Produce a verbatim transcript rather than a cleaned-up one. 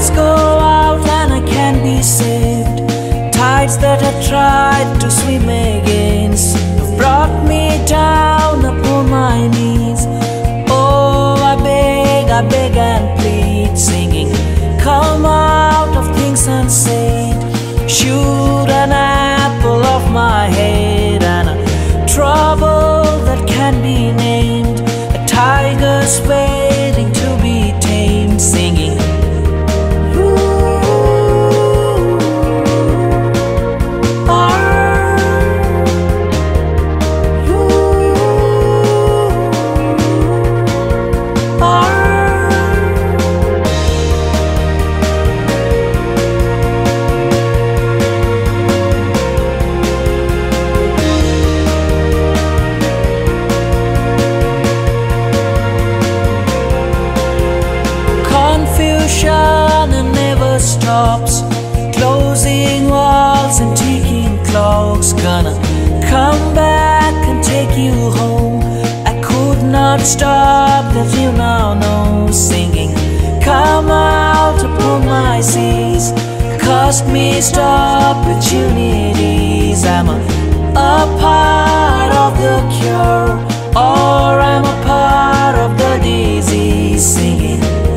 Lights go out and I can't be saved. Tides that I tried to swim against have brought me down upon my knees. Oh, I beg, I beg and plead, singing, come out of things unsaid. Shoot an apple off my head, and a trouble that can't be named. A tiger's waiting to be tamed, singing, and never stops, closing walls and ticking clocks. Gonna come back and take you home. I could not stop, that you now know, singing, come out upon my seas. Cost me stop opportunities. I'm a, a part of the cure, or I'm a part of the disease, singing,